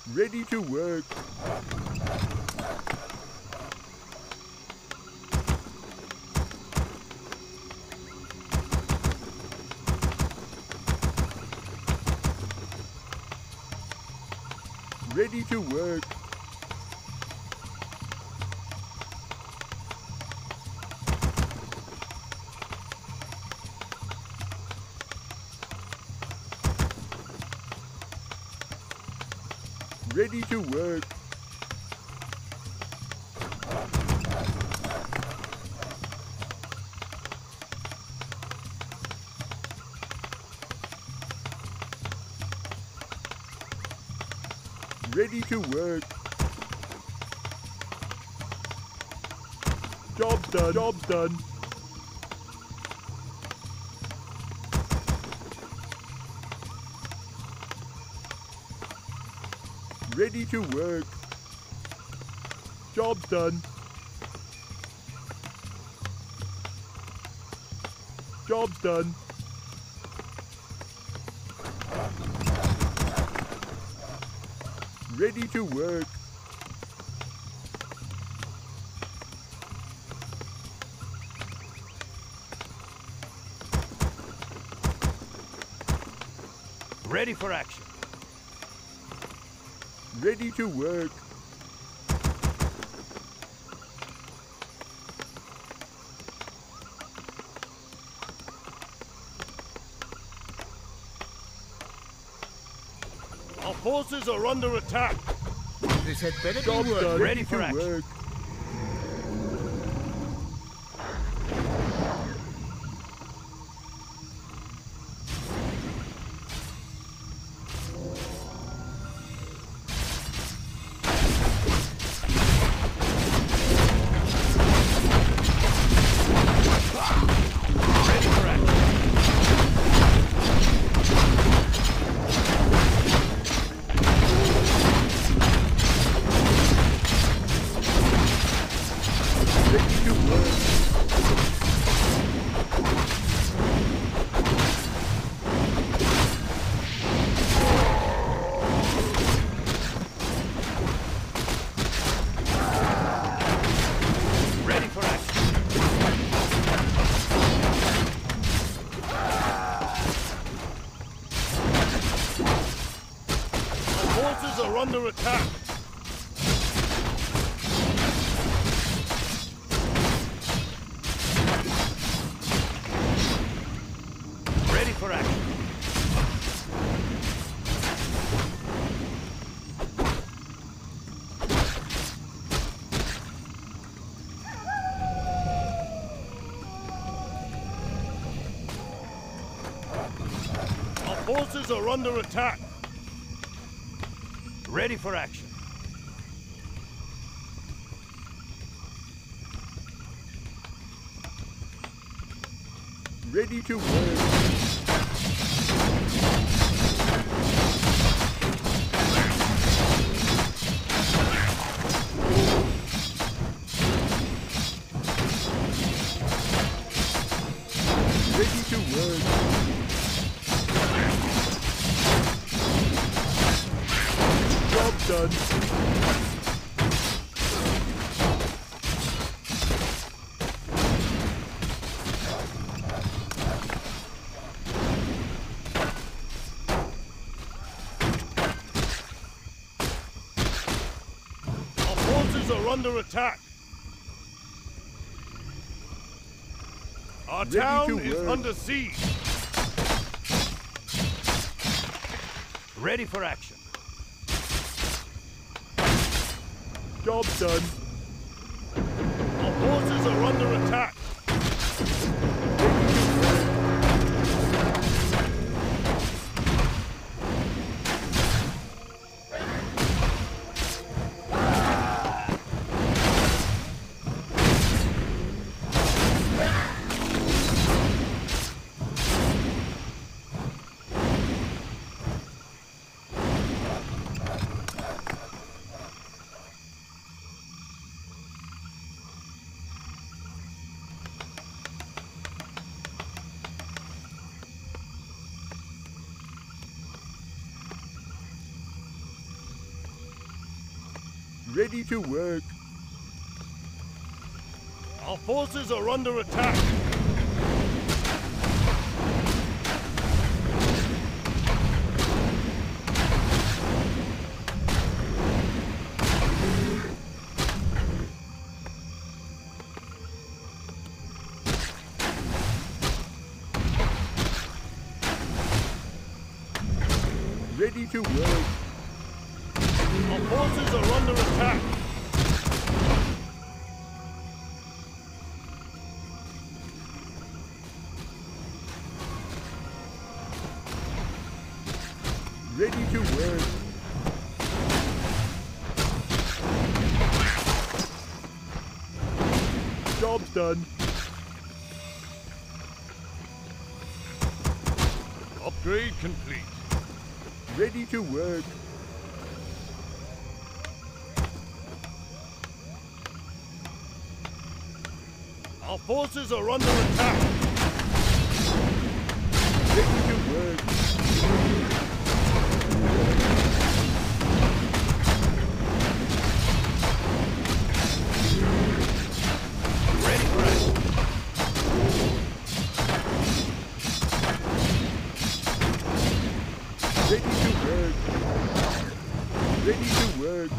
Ready to work. Ready to work. Ready to work. Ready to work. Job's done. Job's done. Ready to work. Job's done. Job's done. Ready to work. Ready for action. Ready to work. Our forces are under attack. This had better be Job's work. done. Ready for to action. work. Ready for action. Ready to work. Ready for action. Our forces are under attack. Ready for action. Our forces are under attack. Ready for action. Ready to work. Ready to work. Job done. Our forces are under attack. Our Ready town to is work. under siege. Ready for action. Job done. Our forces are under attack. Ready to work. Our forces are under attack. Ready to work. Our forces are under attack. Ready to work. Job's done. Upgrade complete. Ready to work. Our forces are under attack. Ready to work. Ready for action. Ready to work. Ready to work.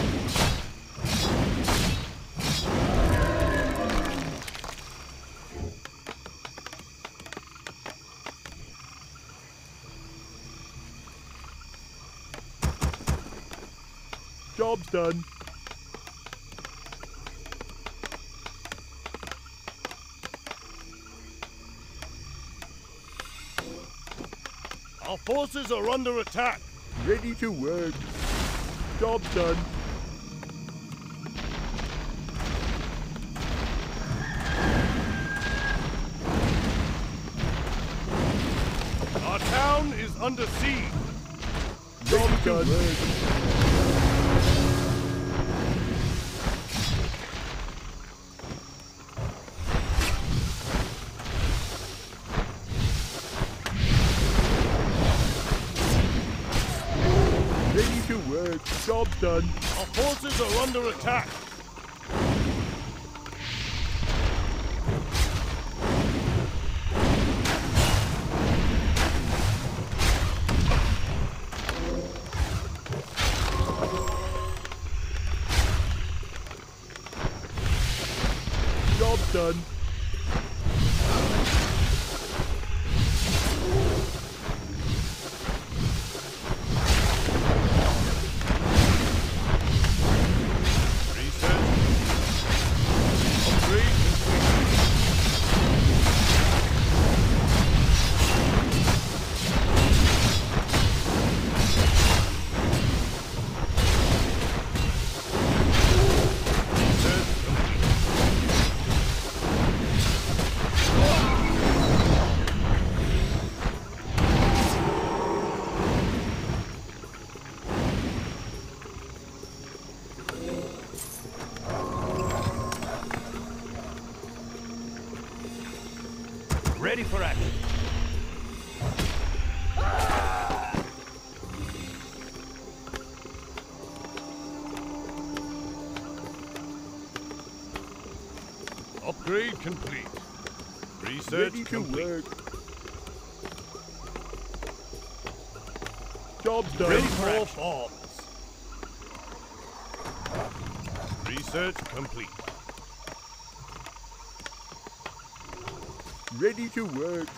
Job's done. Our forces are under attack. Ready to work. Job's done. Our town is under siege. Job's done. Ready to work. Job's done. Our forces are under attack. Job's done. Reset. Upgrade complete. Reset complete. Ready for action. Upgrade complete. Research Ready to complete. work. Job's done. Ready for more bombs. Research complete. Ready to work.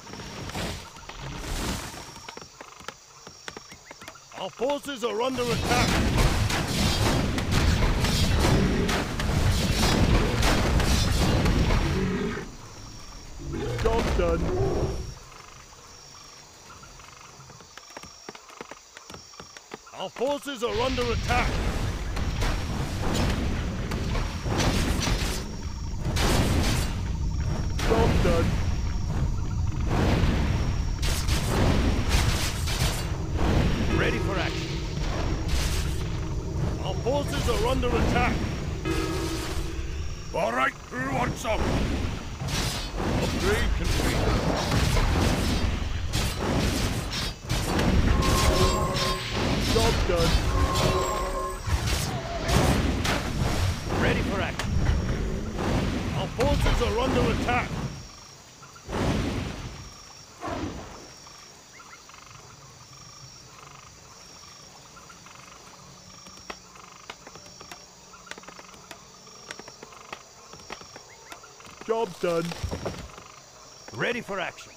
Our forces are under attack. Job's done. Our forces are under attack. Job's done. Ready for action. Our forces are under attack. All right, who wants some? Upgrade complete. Job's done. forces are under attack. Job's done. Ready for action.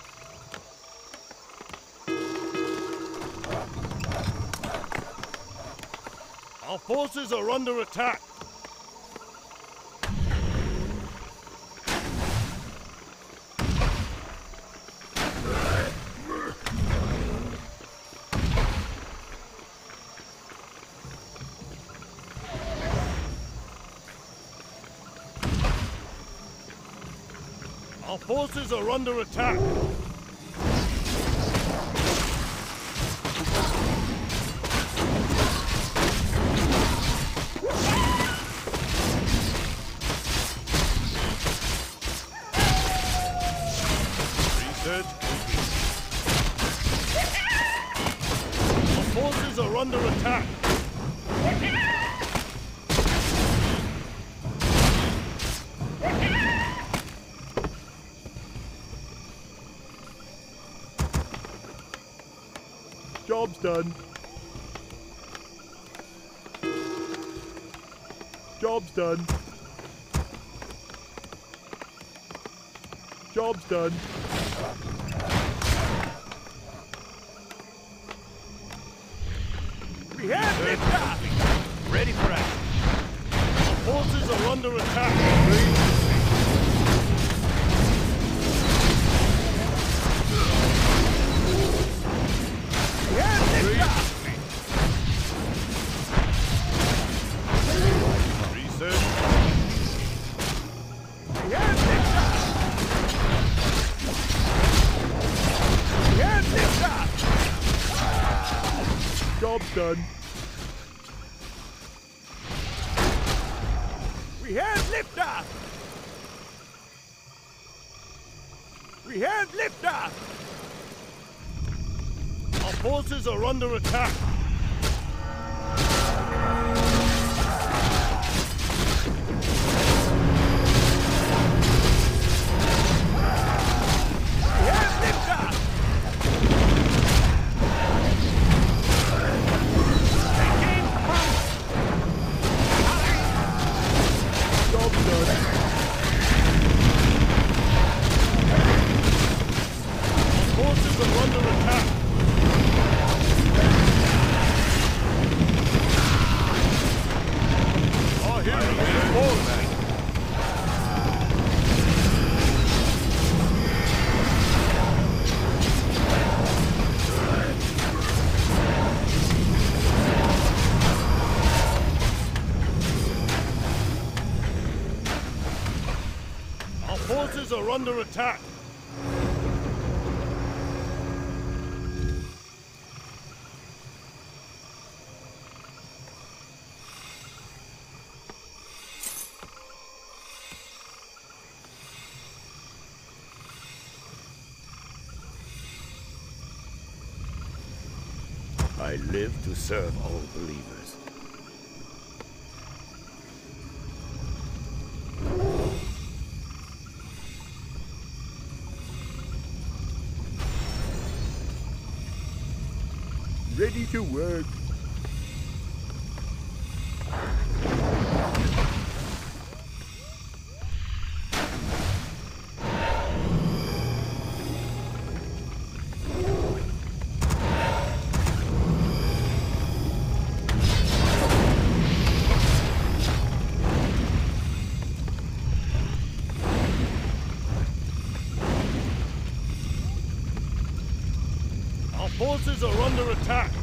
Our forces are under attack. Our forces are under attack. Research complete. Our forces are under attack. Job's done. Job's done. Job's done. We have liftoff. Ready for action. Our forces are under attack. We have liftoff. Research. We have liftoff. We have liftoff. Job's done. We have liftoff. We have liftoff. Our forces are under attack. We have liftoff. Taking command. Job's done. Our forces are under attack. Our heroes are fallen. Our forces are under attack. I live to serve all believers. Ready to work. Our forces are under attack.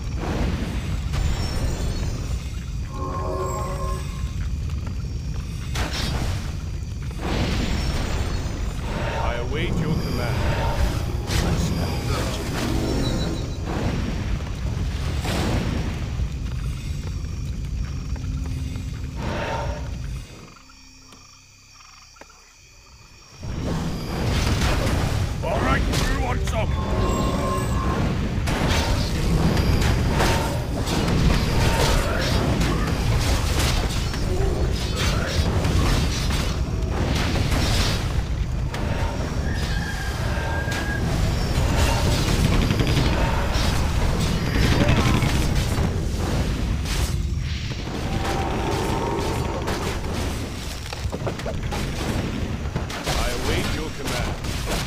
I await your command. All right, you want some? I await your command.